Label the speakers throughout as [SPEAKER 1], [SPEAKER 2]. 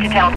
[SPEAKER 1] to tell.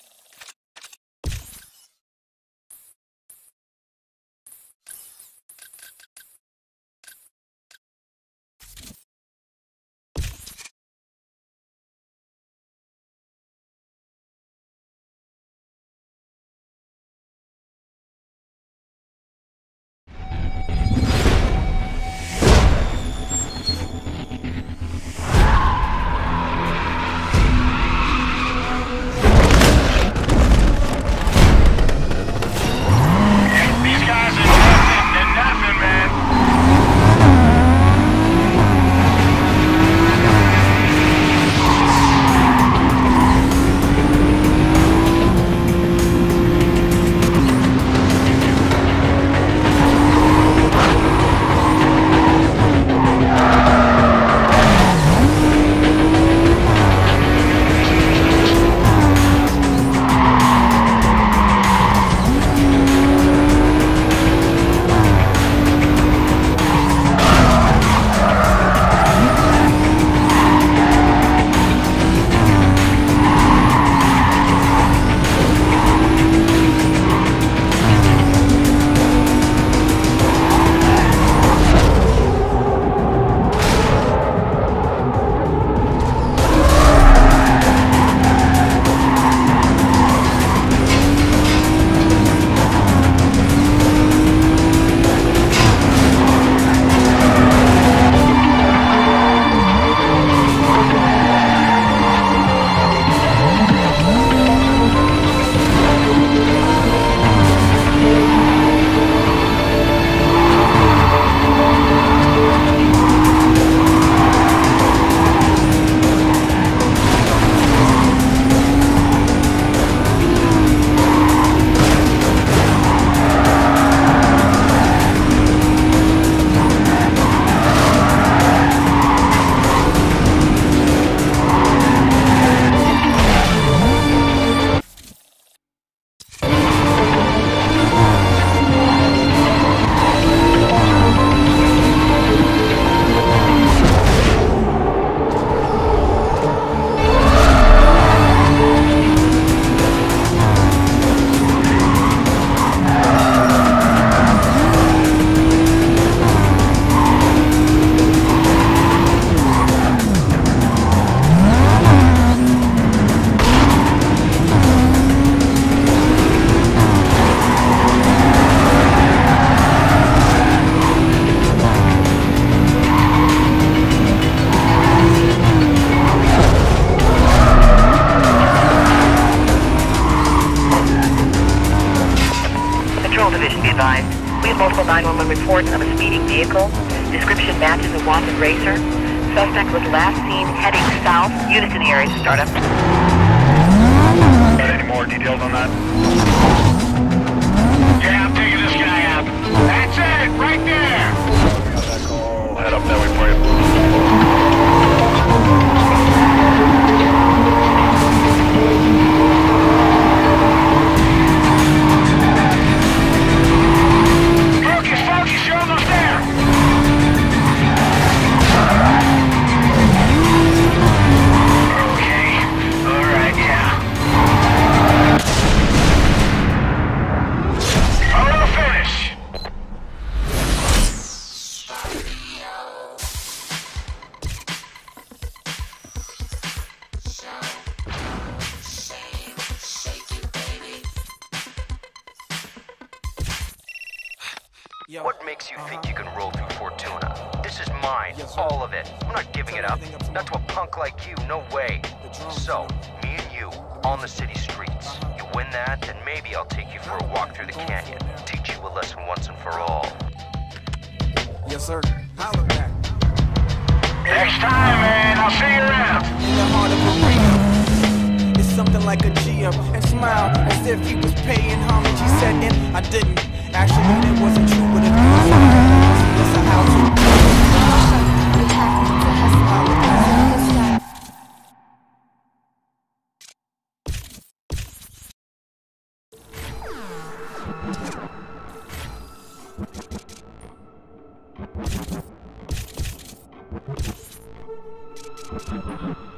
[SPEAKER 1] We have multiple 911 reports of a speeding vehicle. Description matches a wanted racer. Suspect was last seen heading south. Units in the area to start up.
[SPEAKER 2] Got any more details on that? Yeah, I'm taking this guy out. That's it, right there! Got that call. Head up that way for you.
[SPEAKER 3] What makes you think you can roll through Fortuna? This is mine, all of it. I'm not giving it up. Not to a punk like you, no way. So, me and you, on the city streets. You win that, then maybe I'll take you for a walk through the canyon. Teach you a lesson once and for all.
[SPEAKER 4] Yes, sir. Holla back.
[SPEAKER 2] Next time, man. I'll see you around.
[SPEAKER 4] In the heart of a arena, it's something like a GM, and smile as if he was paying homage. He said, and I didn't. Actually, that wasn't true, but if you was it's a how-to.
[SPEAKER 5] Thank you.